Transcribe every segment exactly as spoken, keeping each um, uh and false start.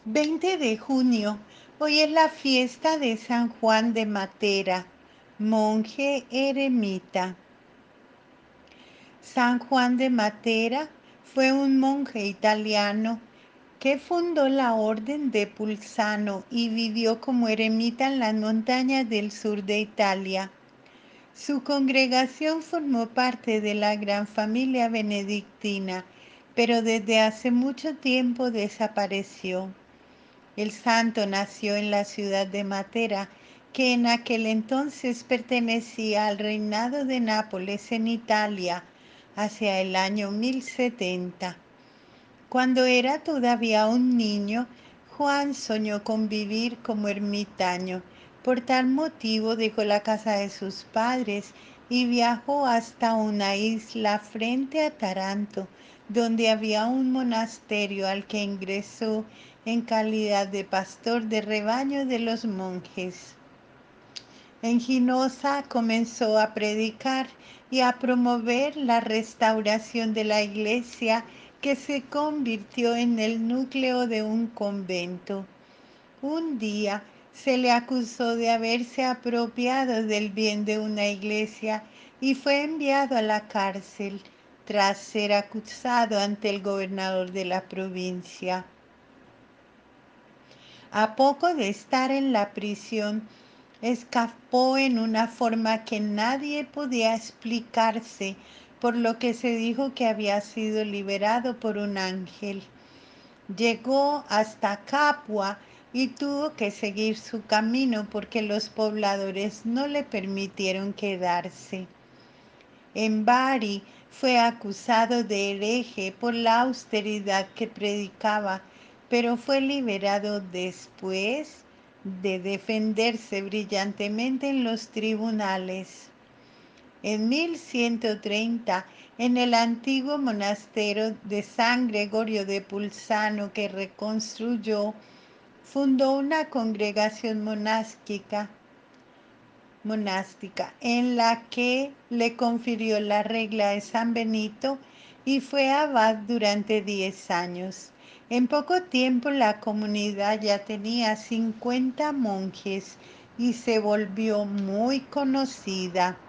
veinte de junio. Hoy es la fiesta de San Juan de Matera, monje eremita. San Juan de Matera fue un monje italiano que fundó la Orden de Pulsano y vivió como eremita en las montañas del sur de Italia. Su congregación formó parte de la gran familia benedictina, pero desde hace mucho tiempo desapareció. El santo nació en la ciudad de Matera, que en aquel entonces pertenecía al reinado de Nápoles en Italia, hacia el año mil setenta. Cuando era todavía un niño, Juan soñó con vivir como ermitaño. Por tal motivo dejó la casa de sus padres y viajó hasta una isla frente a Taranto, donde había un monasterio al que ingresó en calidad de pastor de rebaño de los monjes. En Ginosa comenzó a predicar y a promover la restauración de la iglesia, que se convirtió en el núcleo de un convento. Un día se le acusó de haberse apropiado del bien de una iglesia y fue enviado a la cárcel tras ser acusado ante el gobernador de la provincia. A poco de estar en la prisión, escapó en una forma que nadie podía explicarse, por lo que se dijo que había sido liberado por un ángel. Llegó hasta Capua y tuvo que seguir su camino porque los pobladores no le permitieron quedarse. En Bari fue acusado de hereje por la austeridad que predicaba, pero fue liberado después de defenderse brillantemente en los tribunales. En mil ciento treinta, en el antiguo monasterio de San Gregorio de Pulsano, que reconstruyó, fundó una congregación monástica monástica en la que le confirió la regla de San Benito y fue abad durante diez años. En poco tiempo la comunidad ya tenía cincuenta monjes y se volvió muy conocida.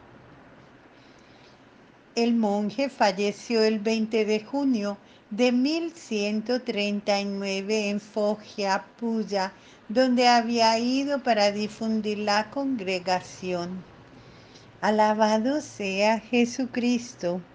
El monje falleció el veinte de junio de mil ciento treinta y nueve en Foggia, Puglia, donde había ido para difundir la congregación. Alabado sea Jesucristo.